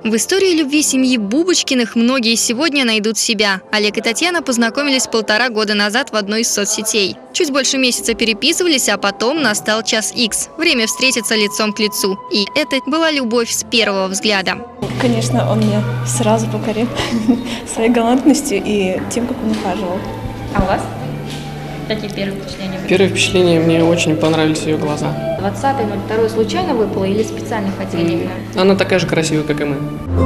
В истории любви семьи Бубочкиных многие сегодня найдут себя. Олег и Татьяна познакомились 1,5 года назад в одной из соцсетей. Чуть больше месяца переписывались, а потом настал час Х. Время встретиться лицом к лицу. И это была любовь с первого взгляда. Конечно, он меня сразу покорил своей галантностью и тем, как он ухаживал. А у вас? Какие первые впечатления? Первые впечатления, мне очень понравились ее глаза. 20.02 случайно выпало или специально хотели именно? Она такая же красивая, как и мы.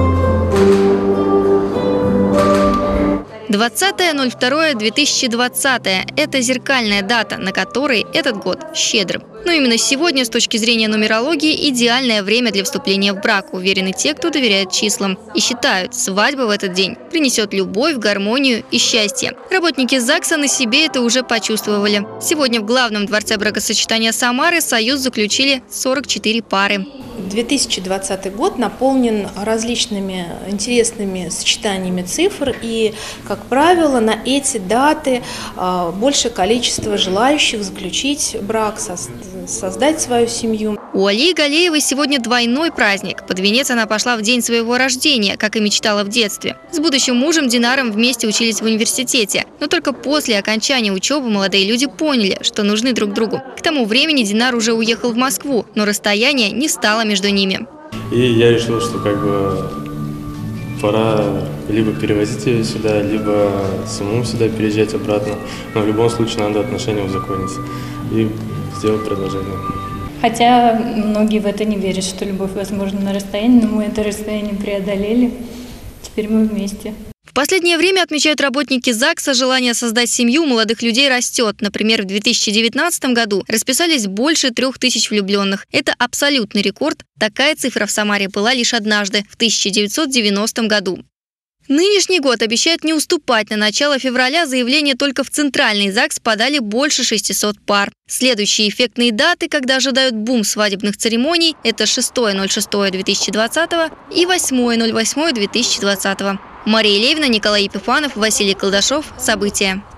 20.02.2020 – это зеркальная дата, на которой этот год щедрым. Но именно сегодня, с точки зрения нумерологии, идеальное время для вступления в брак, уверены те, кто доверяет числам. И считают, свадьба в этот день принесет любовь, гармонию и счастье. Работники ЗАГСа на себе это уже почувствовали. Сегодня в главном дворце бракосочетания Самары союз заключили 44 пары. 2020 год наполнен различными интересными сочетаниями цифр, и, как правило, на эти даты большее количество желающих заключить брак, создать свою семью. У Алии Галеевой сегодня двойной праздник. Под венец она пошла в день своего рождения, как и мечтала в детстве. С будущим мужем Динаром вместе учились в университете. Но только после окончания учебы молодые люди поняли, что нужны друг другу. К тому времени Динар уже уехал в Москву, но расстояние не стало между ними. И я решил, что пора либо перевозить ее сюда, либо самому сюда переезжать обратно. Но в любом случае надо отношения узаконить и сделать предложение. Хотя многие в это не верят, что любовь возможна на расстоянии, но мы это расстояние преодолели. Теперь мы вместе. В последнее время, отмечают работники ЗАГСа, желание создать семью у молодых людей растет. Например, в 2019 году расписались больше 3000 влюбленных. Это абсолютный рекорд. Такая цифра в Самаре была лишь однажды, в 1990 году. Нынешний год обещает не уступать. На начало февраля заявление только в Центральный ЗАГС подали больше 600 пар. Следующие эффектные даты, когда ожидают бум свадебных церемоний, это 6.06.2020 и 8.08.2020. Мария Левина, Николай Епифанов, Василий Колдашов. События.